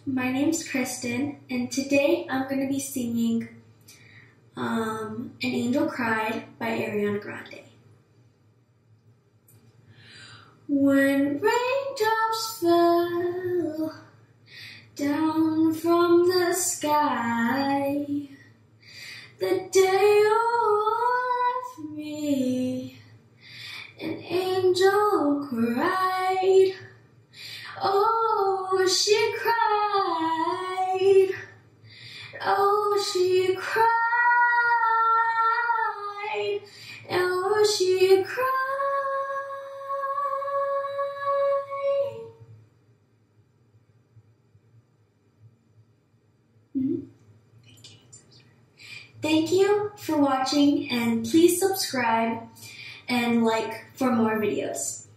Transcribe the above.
My name's Kristen, and today I'm going to be singing An Angel Cried by Ariana Grande. When raindrops fell down from the sky, the day you left me, an angel cried. Oh, she cried. Oh, she cried. Oh, she cried. Thank you for watching, and please subscribe and like for more videos.